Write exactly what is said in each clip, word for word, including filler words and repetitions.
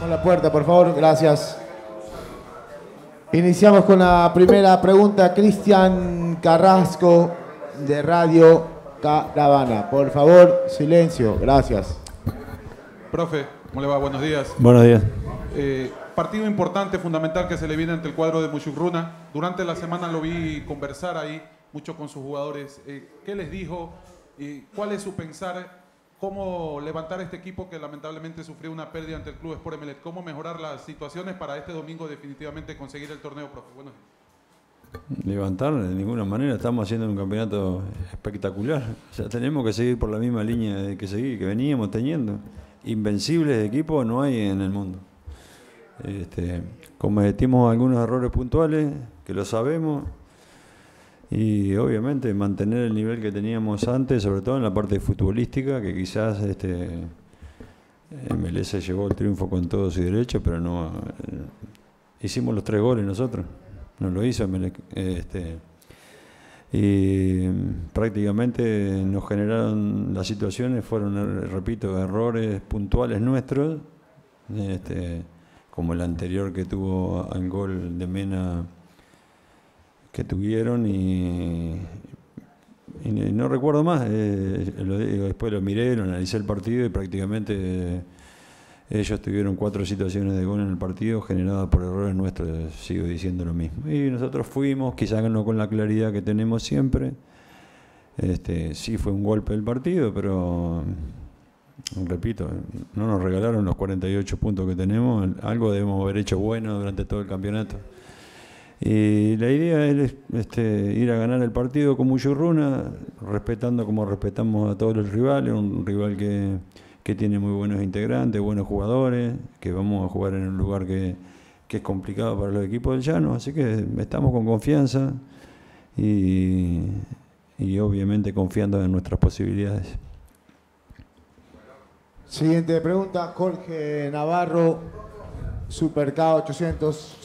Con la puerta, por favor, gracias. Iniciamos con la primera pregunta. Cristian Carrasco, de Radio Caravana. Por favor, silencio, gracias. Profe, ¿cómo le va? Buenos días. Buenos días. Eh, partido importante, fundamental que se le viene ante el cuadro de Muchugruna. Durante la semana lo vi conversar ahí mucho con sus jugadores. Eh, ¿Qué les dijo? Eh, ¿Cuál es su pensar? ¿Cómo levantar este equipo que lamentablemente sufrió una pérdida ante el Club Sport Emelec? ¿Cómo mejorar las situaciones para este domingo definitivamente conseguir el torneo, profe? Buenos días. Levantar de ninguna manera, estamos haciendo un campeonato espectacular. O sea, tenemos que seguir por la misma línea de que seguir, que veníamos teniendo. Invencibles de equipo no hay en el mundo. Este, cometimos algunos errores puntuales, que lo sabemos, y obviamente mantener el nivel que teníamos antes, sobre todo en la parte futbolística, que quizás este, M L S llevó el triunfo con todo su derecho, pero no eh, hicimos los tres goles nosotros, no lo hizo M L S. Este, y prácticamente nos generaron las situaciones, fueron, repito, errores puntuales nuestros, este, como el anterior que tuvo al gol de Mena que tuvieron, y, y no recuerdo más. Eh, lo, después lo miré, lo analicé el partido y prácticamente eh, ellos tuvieron cuatro situaciones de gol en el partido generadas por errores nuestros, sigo diciendo lo mismo. Y nosotros fuimos, quizás no con la claridad que tenemos siempre. Este, sí fue un golpe del partido, pero repito, no nos regalaron los cuarenta y ocho puntos que tenemos, algo debemos haber hecho bueno durante todo el campeonato. Y la idea es este, ir a ganar el partido con Muchugruna, respetando como respetamos a todos los rivales, un rival que, que tiene muy buenos integrantes, buenos jugadores, que vamos a jugar en un lugar que, que es complicado para los equipos del llano, así que estamos con confianza y, y obviamente confiando en nuestras posibilidades. Siguiente pregunta, Jorge Navarro, Super K ochocientos.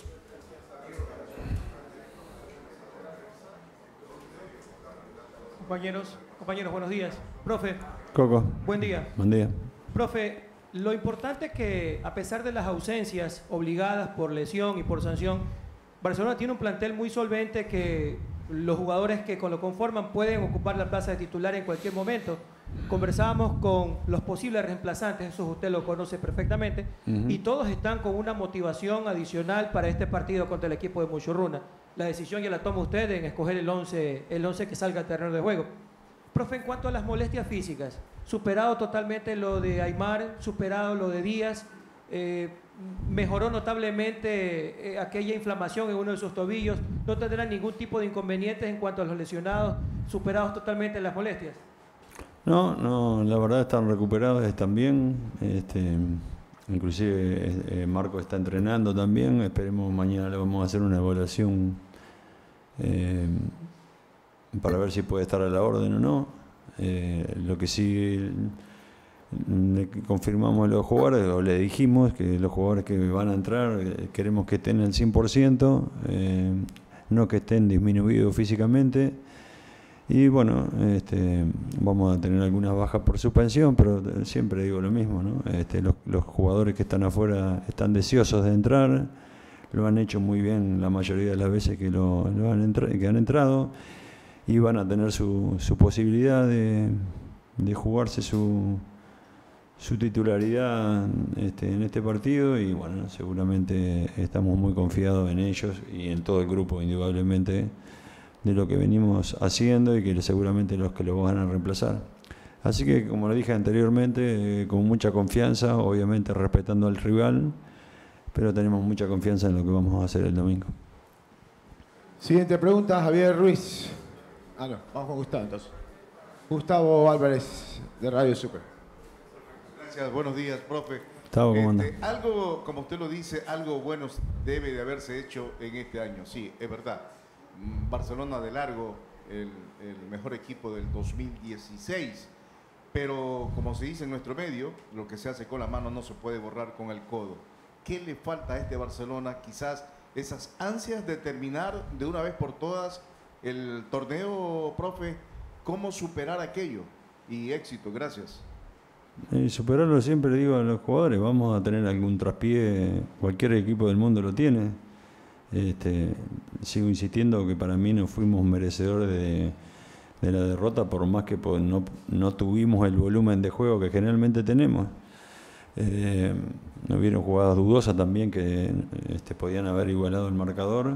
Compañeros, compañeros, buenos días. Profe. Coco. Buen día. Buen día. Profe, lo importante es que a pesar de las ausencias obligadas por lesión y por sanción, Barcelona tiene un plantel muy solvente que los jugadores que lo conforman pueden ocupar la plaza de titular en cualquier momento. Conversábamos con los posibles reemplazantes, eso usted lo conoce perfectamente, uh-huh. y todos están con una motivación adicional para este partido contra el equipo de Muchugruna. La decisión ya la toma usted en escoger el once, el once que salga al terreno de juego. Profe, en cuanto a las molestias físicas, superado totalmente lo de Aymar, superado lo de Díaz, eh, mejoró notablemente eh, aquella inflamación en uno de sus tobillos, no tendrá ningún tipo de inconvenientes en cuanto a los lesionados, superados totalmente las molestias. No, no, la verdad están recuperados, están bien, este, inclusive eh, Marco está entrenando también, esperemos mañana le vamos a hacer una evaluación eh, para ver si puede estar a la orden o no. Eh, lo que sí le confirmamos a los jugadores, o le dijimos que los jugadores que van a entrar eh, queremos que estén al cien por ciento, eh, no que estén disminuidos físicamente. Y bueno, este, vamos a tener algunas bajas por suspensión, pero siempre digo lo mismo, ¿no? Este, los, los jugadores que están afuera están deseosos de entrar, lo han hecho muy bien la mayoría de las veces que, lo, lo han, entra, que han entrado, y van a tener su, su posibilidad de, de jugarse su, su titularidad este, en este partido, y bueno, seguramente estamos muy confiados en ellos y en todo el grupo, indudablemente, de lo que venimos haciendo y que seguramente los que lo van a reemplazar. Así que, como lo dije anteriormente, eh, con mucha confianza, obviamente respetando al rival, pero tenemos mucha confianza en lo que vamos a hacer el domingo. Siguiente pregunta, Javier Ruiz. Ah, no, vamos con Gustavo entonces. Gustavo Álvarez, de Radio Super. Gracias, buenos días, profe. Gustavo, ¿cómo anda? Este, algo, como usted lo dice, algo bueno debe de haberse hecho en este año, sí, es verdad. Barcelona de largo, el, el mejor equipo del dos mil dieciséis, pero como se dice en nuestro medio, lo que se hace con la mano no se puede borrar con el codo. ¿Qué le falta a este Barcelona? Quizás esas ansias de terminar de una vez por todas el torneo, profe. ¿Cómo superar aquello? Y éxito, gracias. Y superarlo siempre le digo a los jugadores, vamos a tener algún traspié, cualquier equipo del mundo lo tiene. Este, sigo insistiendo que para mí no fuimos merecedores de, de la derrota, por más que pues, no, no tuvimos el volumen de juego que generalmente tenemos. Eh, hubieron jugadas dudosas también que este, podían haber igualado el marcador.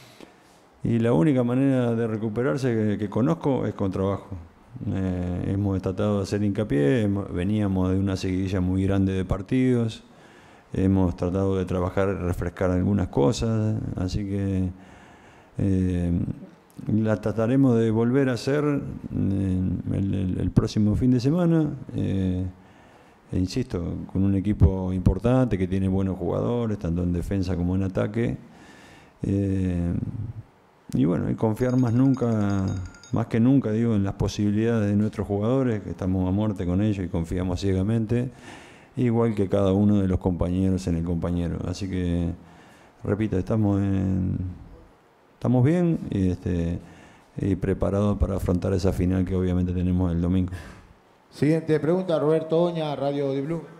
Y la única manera de recuperarse que, que conozco es con trabajo. Eh, hemos tratado de hacer hincapié, hemos, veníamos de una seguidilla muy grande de partidos, hemos tratado de trabajar, refrescar algunas cosas, así que eh, la trataremos de volver a hacer el, el, el próximo fin de semana, eh, e insisto, con un equipo importante que tiene buenos jugadores, tanto en defensa como en ataque, eh, y bueno, y confiar más nunca, más que nunca, digo, en las posibilidades de nuestros jugadores, que estamos a muerte con ellos y confiamos ciegamente, igual que cada uno de los compañeros en el compañero. Así que, repito, estamos en, estamos bien y, este, y preparados para afrontar esa final que obviamente tenemos el domingo. Siguiente pregunta, Roberto Oña, Radio Di Blue.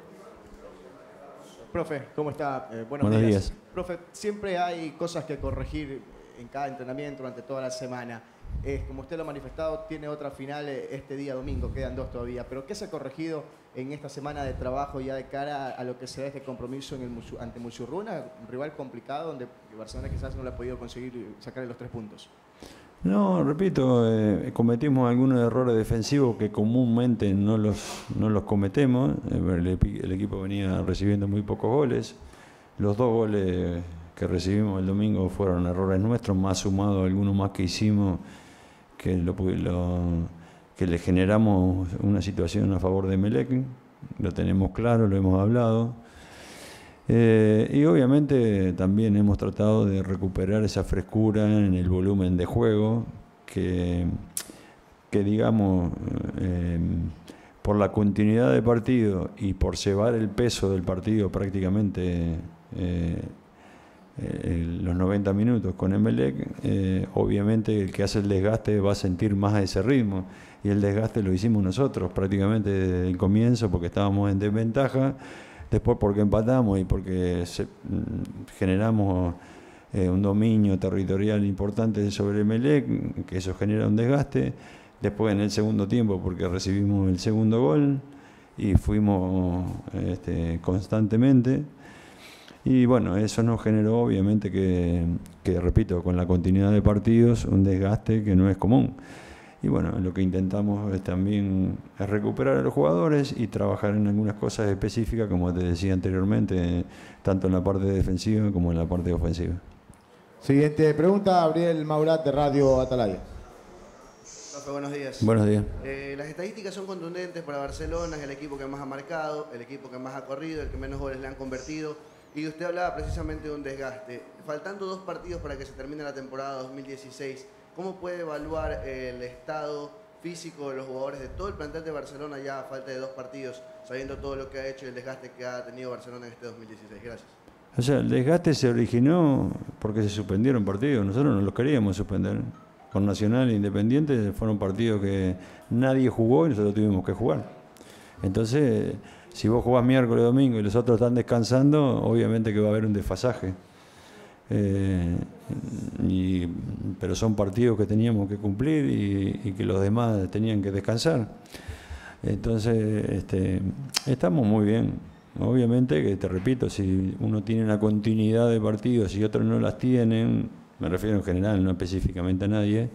Profe, ¿cómo está? Eh, buenos, Buenos días. días. Profe, siempre hay cosas que corregir en cada entrenamiento durante toda la semana. Eh, como usted lo ha manifestado, tiene otra final este día domingo, quedan dos todavía. Pero ¿qué se ha corregido en esta semana de trabajo ya de cara a lo que será este compromiso en el Musu, ante Musurruna, un rival complicado donde Barcelona quizás no le ha podido conseguir sacarle los tres puntos? No, repito, eh, cometimos algunos errores defensivos que comúnmente no los, no los cometemos. El, el equipo venía recibiendo muy pocos goles. Los dos goles que recibimos el domingo fueron errores nuestros, más sumado a algunos más que hicimos, que, lo, lo, que le generamos una situación a favor de Emelec. Lo tenemos claro, lo hemos hablado. Eh, y obviamente también hemos tratado de recuperar esa frescura en el volumen de juego que, que digamos, eh, por la continuidad de partido y por llevar el peso del partido prácticamente eh, eh, los noventa minutos con Emelec, eh, obviamente el que hace el desgaste va a sentir más ese ritmo, y el desgaste lo hicimos nosotros prácticamente desde el comienzo porque estábamos en desventaja. Después porque empatamos y porque se, generamos eh, un dominio territorial importante sobre Emelec, que eso genera un desgaste. Después en el segundo tiempo porque recibimos el segundo gol y fuimos este, constantemente. Y bueno, eso nos generó obviamente que, que, repito, con la continuidad de partidos, un desgaste que no es común. Y bueno, lo que intentamos es también es recuperar a los jugadores y trabajar en algunas cosas específicas, como te decía anteriormente, tanto en la parte defensiva como en la parte ofensiva. Siguiente pregunta, Gabriel Maurat, de Radio Atalaya. Profe, buenos días. Buenos días. Eh, las estadísticas son contundentes para Barcelona, es el equipo que más ha marcado, el equipo que más ha corrido, el que menos goles le han convertido. Y usted hablaba precisamente de un desgaste. Faltando dos partidos para que se termine la temporada dos mil dieciséis, ¿cómo puede evaluar el estado físico de los jugadores de todo el plantel de Barcelona ya a falta de dos partidos, sabiendo todo lo que ha hecho y el desgaste que ha tenido Barcelona en este dos mil dieciséis? Gracias. O sea, el desgaste se originó porque se suspendieron partidos. Nosotros no los queríamos suspender. Con Nacional e Independiente fueron partidos que nadie jugó y nosotros tuvimos que jugar. Entonces, si vos jugás miércoles, domingo y los otros están descansando, obviamente que va a haber un desfasaje. Eh, y, pero son partidos que teníamos que cumplir y, y que los demás tenían que descansar. Entonces, este, estamos muy bien. Obviamente que, te repito, si uno tiene una continuidad de partidos y otros no las tienen, me refiero en general, no específicamente a nadie,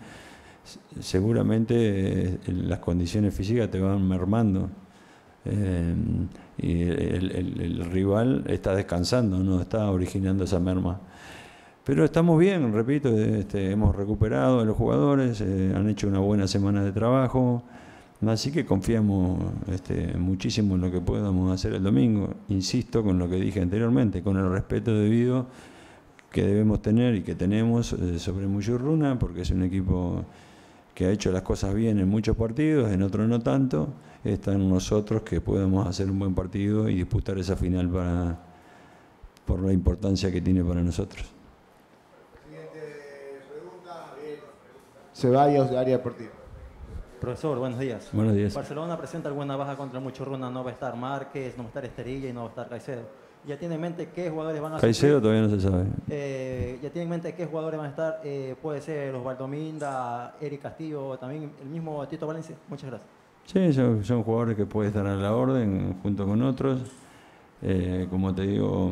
seguramente eh, las condiciones físicas te van mermando. Eh, y el, el, el rival está descansando, no está originando esa merma. Pero estamos bien, repito, este, hemos recuperado a los jugadores, eh, han hecho una buena semana de trabajo, así que confiamos este, muchísimo en lo que podamos hacer el domingo. Insisto con lo que dije anteriormente, con el respeto debido que debemos tener y que tenemos eh, sobre Musurruna, porque es un equipo que ha hecho las cosas bien en muchos partidos, en otros no tanto. Está en nosotros que podamos hacer un buen partido y disputar esa final para, por la importancia que tiene para nosotros. Ceballos, de Área Deportiva. Profesor, buenos días. Buenos días. Barcelona presenta alguna baja contra Muchurruna, no va a estar Márquez, no va a estar Esterilla y no va a estar Caicedo. ¿Ya tiene en mente qué jugadores van a Caicedo suplir? todavía no se sabe. Eh, ¿Ya tiene en mente qué jugadores van a estar? Eh, puede ser Osvaldo Minda, Eric Castillo, también el mismo Tito Valencia. Muchas gracias. Sí, son, son jugadores que pueden estar a la orden junto con otros. Eh, como te digo,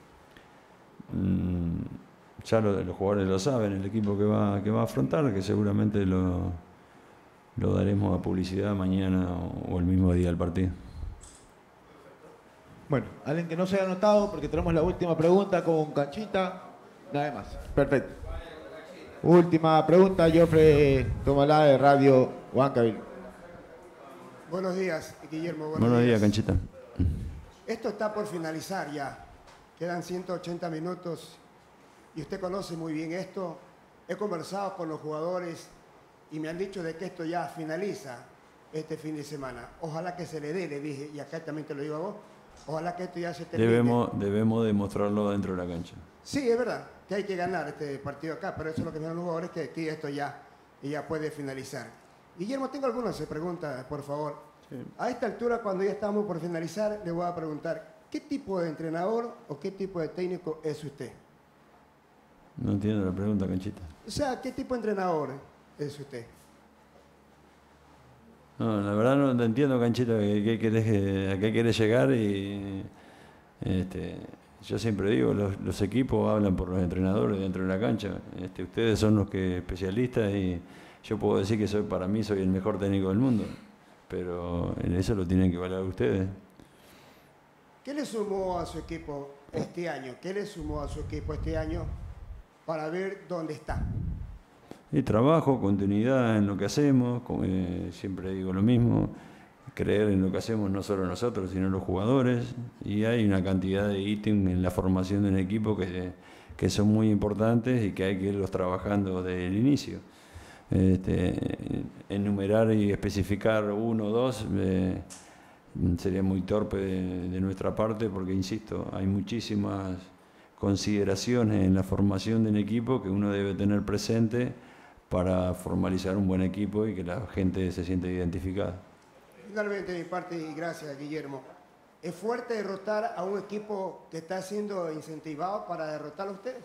mmm, ya lo, los jugadores lo saben, el equipo que va, que va a afrontar, que seguramente lo, lo daremos a publicidad mañana o, o el mismo día del partido. Bueno, alguien que no se haya anotado, porque tenemos la última pregunta con Canchita, nada más. Perfecto. Última pregunta, Joffre Tomalá de Radio Huancabil. Buenos días, Guillermo. Buenos, Buenos días, días, Canchita. Esto está por finalizar ya. Quedan ciento ochenta minutos y usted conoce muy bien esto. He conversado con los jugadores y me han dicho de que esto ya finaliza este fin de semana. Ojalá que se le dé, le dije, y acá también te lo digo a vos. Ojalá que esto ya se termine. Debemos, debemos demostrarlo dentro de la cancha. Sí, es verdad que hay que ganar este partido acá, pero eso es lo que me dan los jugadores, que aquí esto ya, ya puede finalizar. Guillermo, tengo algunas preguntas, por favor. Sí. A esta altura, cuando ya estamos por finalizar, le voy a preguntar, ¿qué tipo de entrenador o qué tipo de técnico es usted? No entiendo la pregunta, Canchita. O sea, ¿qué tipo de entrenador es usted? No, la verdad no te entiendo, Canchita, que, que querés, a qué querés llegar y este, yo siempre digo, los, los equipos hablan por los entrenadores dentro de la cancha. Este, ustedes son los que especialistas y yo puedo decir que soy, para mí soy el mejor técnico del mundo, pero en eso lo tienen que valorar ustedes. ¿Qué le sumó a su equipo este año? ¿Qué le sumó a su equipo este año para ver dónde está? Y trabajo, continuidad en lo que hacemos, como, eh, siempre digo lo mismo, creer en lo que hacemos no solo nosotros, sino los jugadores, y hay una cantidad de ítems en la formación de un equipo que, que son muy importantes y que hay que irlos trabajando desde el inicio. Este, enumerar y especificar uno o dos eh, sería muy torpe de, de nuestra parte, porque insisto, hay muchísimas consideraciones en la formación de un equipo que uno debe tener presente para formalizar un buen equipo y que la gente se sienta identificada. Finalmente, de mi parte, y gracias, Guillermo, ¿es fuerte derrotar a un equipo que está siendo incentivado para derrotar a ustedes?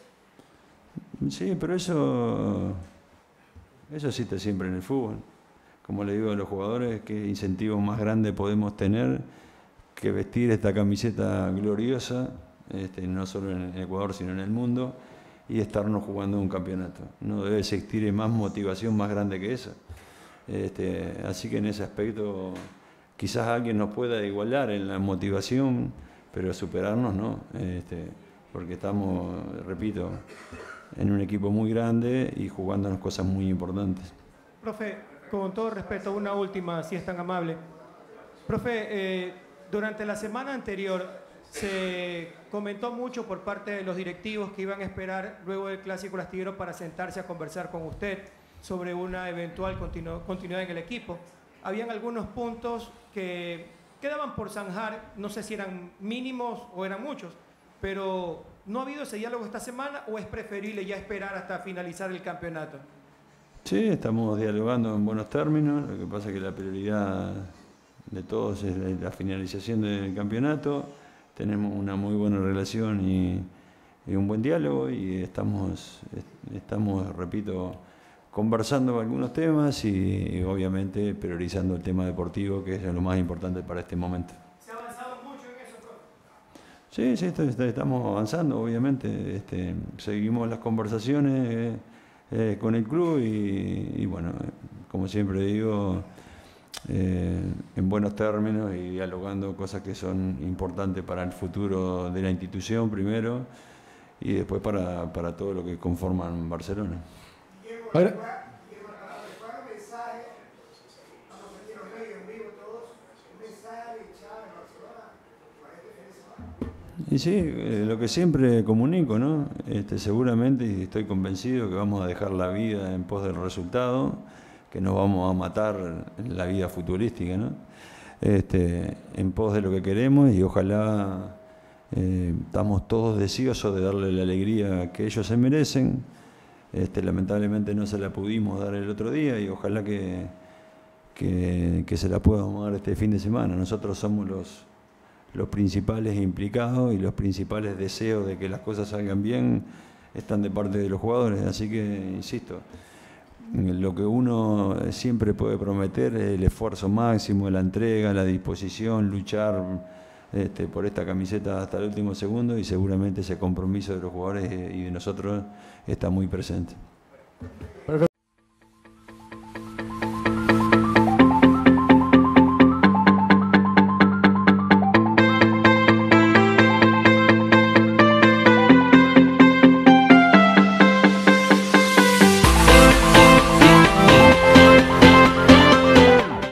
Sí, pero eso, eso existe siempre en el fútbol. Como le digo a los jugadores, ¿qué incentivo más grande podemos tener que vestir esta camiseta gloriosa, este, no solo en Ecuador, sino en el mundo, y estarnos jugando un campeonato? No debe existir más motivación más grande que esa. Este, así que en ese aspecto quizás alguien nos pueda igualar en la motivación, pero superarnos no, este, porque estamos, repito, en un equipo muy grande y jugándonos cosas muy importantes. Profe, con todo respeto, una última, si es tan amable. Profe, eh, durante la semana anterior se comentó mucho por parte de los directivos que iban a esperar luego del Clásico Astillero para sentarse a conversar con usted sobre una eventual continu continuidad en el equipo. Habían algunos puntos que quedaban por zanjar, no sé si eran mínimos o eran muchos, pero ¿no ha habido ese diálogo esta semana o es preferible ya esperar hasta finalizar el campeonato? Sí, estamos dialogando en buenos términos, lo que pasa es que la prioridad de todos es la finalización del campeonato. Tenemos una muy buena relación y, y un buen diálogo y estamos, estamos, repito, conversando algunos temas y, y obviamente priorizando el tema deportivo, que es lo más importante para este momento. ¿Se ha avanzado mucho en eso, profe? Sí, sí, esto, esto, estamos avanzando, obviamente. Este, seguimos las conversaciones eh, eh, con el club y, y bueno, como siempre digo, Eh, en buenos términos y dialogando cosas que son importantes para el futuro de la institución primero y después para, para todo lo que conforman Barcelona. Ahora, y sí, eh, lo que siempre comunico, ¿no? Este, seguramente, y estoy convencido que vamos a dejar la vida en pos del resultado, que nos vamos a matar en la vida futbolística, ¿no? Este, en pos de lo que queremos y ojalá eh, estamos todos deseosos de darle la alegría que ellos se merecen. Este, lamentablemente no se la pudimos dar el otro día y ojalá que, que, que se la podamos dar este fin de semana. Nosotros somos los, los principales implicados y los principales deseos de que las cosas salgan bien están de parte de los jugadores. Así que, insisto, lo que uno siempre puede prometer es el esfuerzo máximo, la entrega, la disposición, luchar este, por esta camiseta hasta el último segundo, y seguramente ese compromiso de los jugadores y de nosotros está muy presente. Perfecto.